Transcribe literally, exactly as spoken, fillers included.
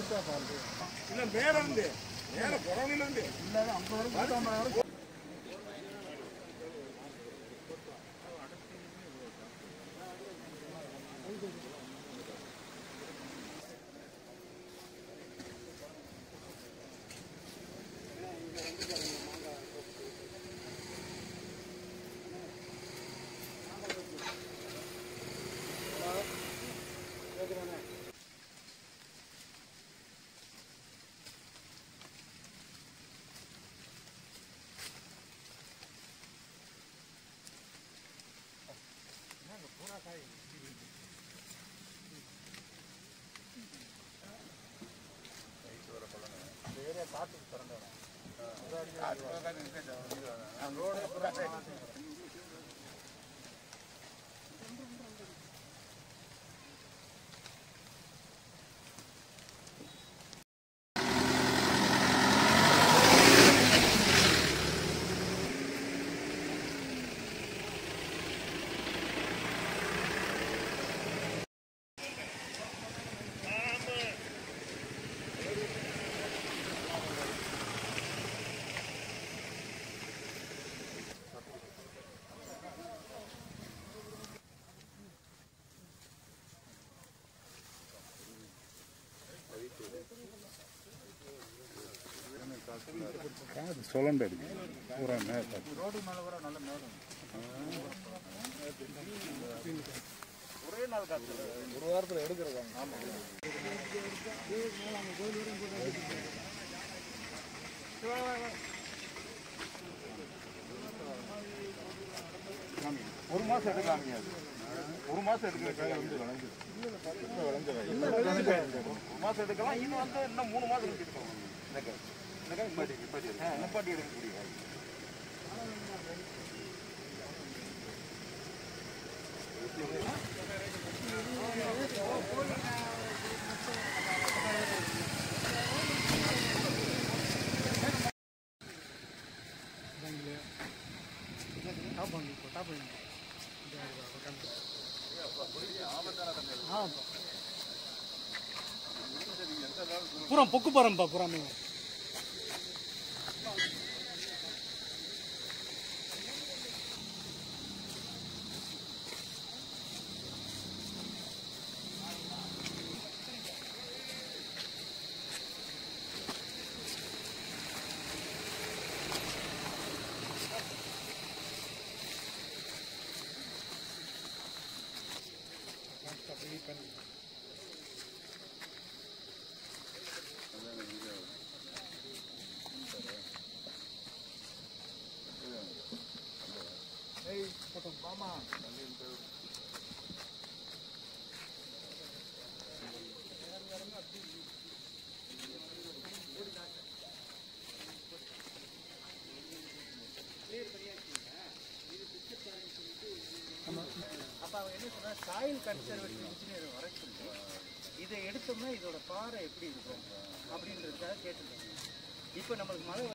இல்லை மேலே இருந்து மேலே குரலிலிருந்து இல்லை ஐம்பது வரும் சொல்லண்டு அடிக்கு பூரா மேடம் ரோடு மேலே கூட நல்ல மேடம் ஒரே நாள் காற்று ஒரு வாரத்தில் எடுக்கிறாங்க. ஆமாம் ஒரு மாதம் எடுக்கலாங்க. அது ஒரு மாதம் எடுக்கிற வந்து விளைஞ்சு ஒரு மாதம் எடுக்கலாம். இன்னும் வந்து இன்னும் மூணு மாதம் எடுத்துக்கலாம். நிப்பாட்டி நிப்பாட்டி நிப்பாட்டி எடுக்க முடியாது. பூரா பொக்கு போறோம்ப்பா பூரா மாமா அப்போ அவங்க என்ன சொன்னா சாயில் கன்சர்வேட்டிவ் இன்ஜினியர் வர சொல்லி இதை எடுத்தோம்னா இதோட பாறை எப்படி இருக்கும் அப்படின்றதுக்காக கேட்டுருக்காங்க. இப்போ நம்மளுக்கு மழை